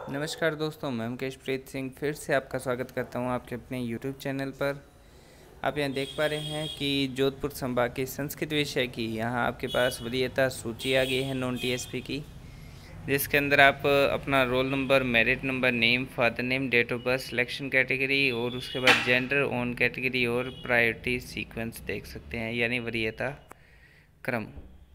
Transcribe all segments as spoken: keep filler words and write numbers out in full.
नमस्कार दोस्तों, मैं मुकेश प्रीत सिंह फिर से आपका स्वागत करता हूं आपके अपने यूट्यूब चैनल पर। आप यहां देख पा रहे हैं कि जोधपुर संभाग के संस्कृत विषय की यहां आपके पास वरीयता सूची आ गई है नॉन टीएसपी की, जिसके अंदर आप अपना roll number, merit number, name, father name, date of birth, selection category और उसके बाद जेंडर, ओन कैटेगरी और प्रायोरिटी सीक्वेंस देख सकते हैं, यानी वरीयता क्रम।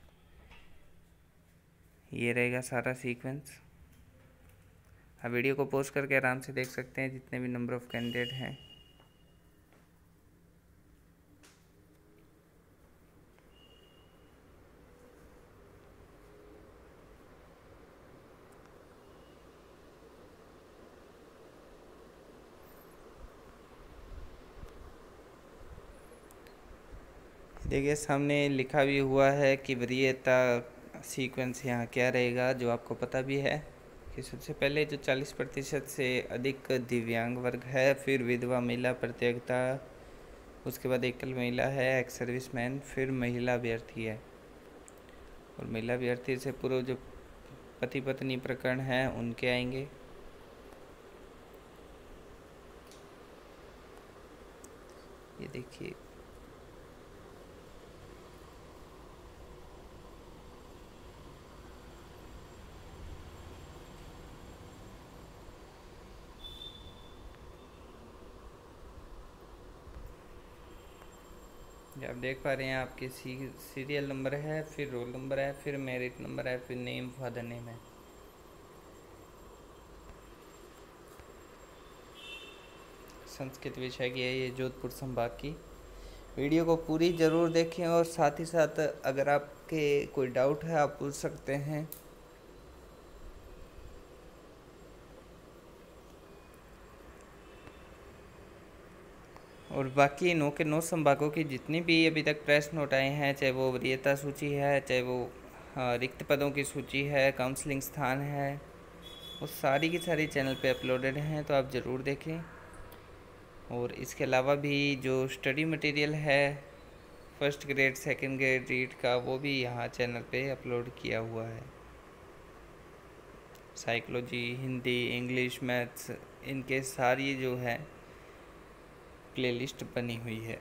ये रहेगा सारा सीक्वेंस। आप वीडियो को पॉज करके आराम से देख सकते हैं जितने भी नंबर ऑफ़ कैंडिडेट हैं। देखिए सामने लिखा भी हुआ है कि वरीयता सीक्वेंस यहाँ क्या रहेगा, जो आपको पता भी है कि सबसे पहले जो चालीस प्रतिशत से अधिक दिव्यांग वर्ग है, फिर विधवा महिला प्रतियोगिता, उसके बाद एकल महिला है, एक्स सर्विसमैन, फिर महिला अभ्यर्थी है। और महिला अभ्यर्थी से पूर्व जो पति पत्नी प्रकरण हैं उनके आएंगे। ये देखिए, आप देख पा रहे हैं आपके सी सीरियल नंबर है, फिर रोल नंबर है, फिर मेरिट नंबर है, फिर नेम, फादर नेम है। संस्कृत विषय की है ये जोधपुर संभाग की। वीडियो को पूरी ज़रूर देखें और साथ ही साथ अगर आपके कोई डाउट है आप पूछ सकते हैं। और बाकी नौ के नौ संभागों की जितनी भी अभी तक प्रेस नोट आए हैं, चाहे वो वरीयता सूची है, चाहे वो हाँ, रिक्त पदों की सूची है, काउंसलिंग स्थान है, वो सारी की सारी चैनल पे अपलोडेड हैं, तो आप ज़रूर देखें। और इसके अलावा भी जो स्टडी मटेरियल है first grade, second grade REET का, वो भी यहाँ चैनल पे अपलोड किया हुआ है। साइकोलॉजी, हिंदी, इंग्लिश, मैथ्स, इनके सारी जो है प्लेलिस्ट बनी हुई है।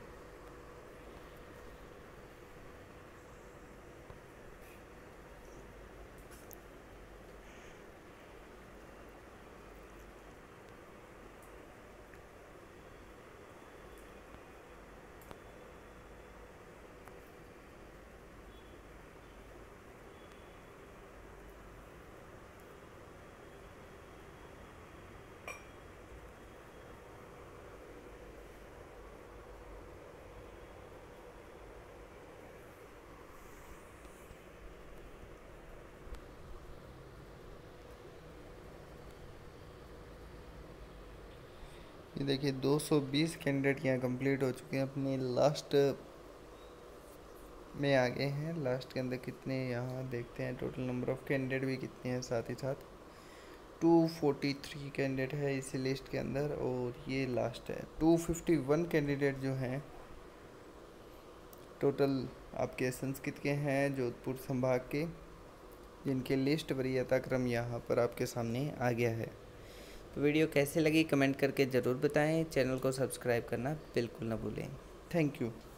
ये देखिए दो सौ बीस कैंडिडेट यहाँ कंप्लीट हो चुके हैं, अपने लास्ट में आ गए हैं। लास्ट के अंदर कितने यहाँ देखते हैं, टोटल नंबर ऑफ़ कैंडिडेट भी कितने हैं। साथ ही साथ दो सौ तैंतालीस कैंडिडेट है इसी लिस्ट के अंदर, और ये लास्ट है। दो सौ इक्यावन कैंडिडेट जो हैं टोटल आपके संस्कृत के हैं जोधपुर संभाग के, जिनके लिस्ट वरीयता क्रम यहाँ पर आपके सामने आ गया है। तो वीडियो कैसे लगी कमेंट करके ज़रूर बताएं। चैनल को सब्सक्राइब करना बिल्कुल ना भूलें। Thank you.